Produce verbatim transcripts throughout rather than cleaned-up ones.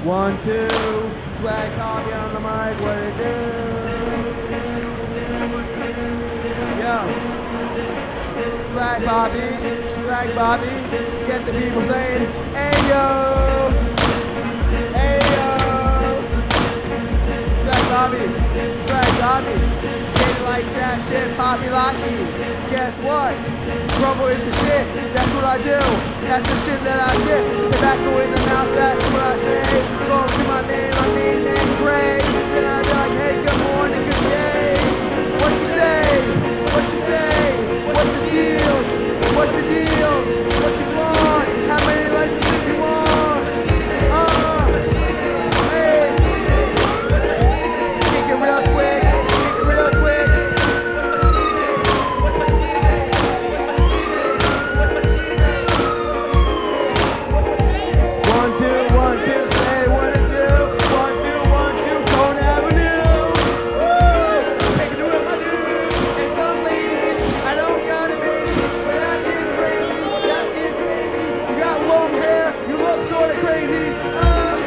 One, two, swag Bobby on the mic, what it do? Yo, swag Bobby, swag Bobby, get the people saying, hey yo, hey yo, swag Bobby, swag Bobby, get it like that shit, Poppy Locky. Guess what? Grumble is the shit, that's what I do, that's the shit that I get. Tobacco in the mouth, that's what I say. Go to my man, my main man, Gray. Then I be like, hey, good morning, good day. What you say? What you say? What's the skills? What's the deals? What you want? How many licenses you want? Uh, hey. Kick it real quick, kick it real quick. One, two, one, two, say what it do. One, two, one, two, Cone Avenue. Woo! Take it to it, my dude. And some ladies, I don't got a baby, but that is crazy. That is a baby. You got long hair, you look sorta crazy. Uh,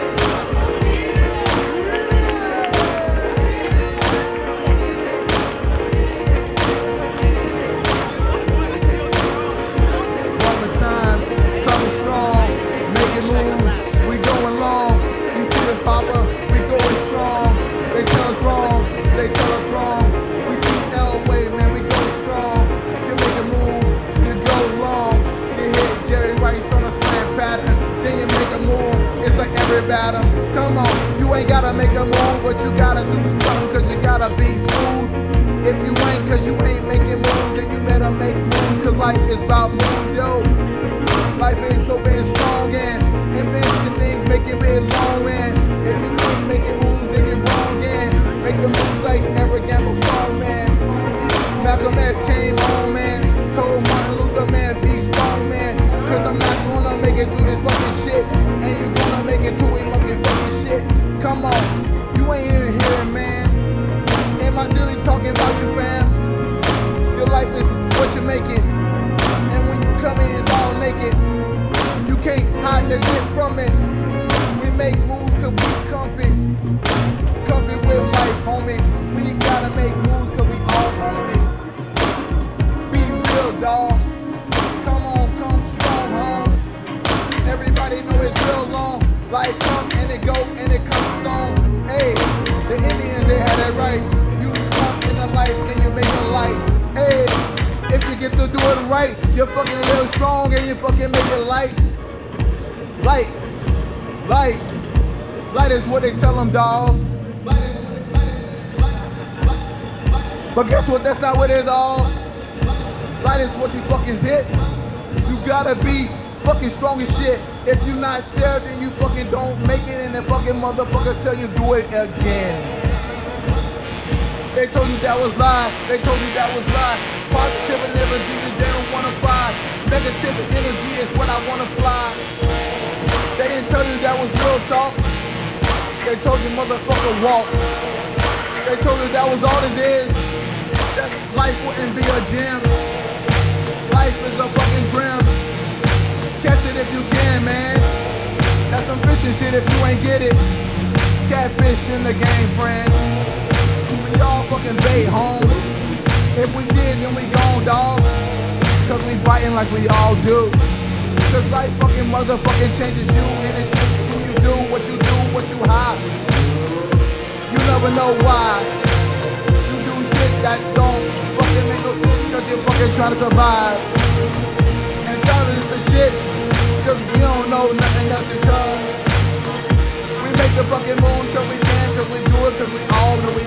Roman times, coming strong, making moves, we going long. You see the popper, we going strong. They tell us wrong, they tell us wrong. We see Elway, man, we go strong. You make a move, you go long. You hit Jerry Rice on a slam pattern, then you make a move. It's like every batter. Come on, you ain't gotta make a move, but you gotta do something, cause you gotta be smooth. If you ain't, cause you ain't making moves, then you better make moves, cause life is about moves, yo. Life ain't so being strong and inventing things, make it big long, man. If you ain't making moves, then you're wrong, man. Make the moves like Eric Gamble strong, man. Malcolm X came on, man. Told Martin Luther, man, be strong, man. Cause I'm not gonna make it through this fucking shit, and you gonna make it too, we fucking fucking shit. Come on, you ain't even hearing, man. Am I really talking about you, fam? Your life is what you make it, and when you come in, it's all naked. You can't hide that shit from it. We make moves cause we comfy, comfy with life, homie. We gotta make moves cause we all own it. Be real, dawg. Come on, come strong, homes. Everybody know it's real long. Life come and it go and it comes on. Hey, the Indians, they had it right. You come in the light, then you make a light. Hey, if you get to do it right, you're fucking real strong and you fucking make it light. Light, light, light is what they tell them, dawg. But guess what, that's not what it is, dawg. Light is what you fucking hit. You gotta be fucking strong as shit. If you not there, then you fucking don't make it, and the fucking motherfuckers tell you do it again. They told you that was lie, they told you that was lie. Positive and energy that they don't wanna buy. Negative energy is what I wanna fly. They didn't tell you that was real talk. They told you motherfucker walk. They told you that was all it is. That life wouldn't be a gym. Life is a fucking dream. Catch it if you can, man. That's some fishing shit if you ain't get it. Catfish in the game, friend. We all fucking bait, home. If we see it, then we gone, dawg. Cause we fighting like we all do. Cause life fucking motherfucking changes you, and it changes who you do, what you do, what you hide. You never know why. You do shit that don't fucking make no sense cause you're fucking trying to survive. And silence is the shit, cause we don't know nothing else it does. We make the fucking moves cause we can, cause we do it, cause we all know we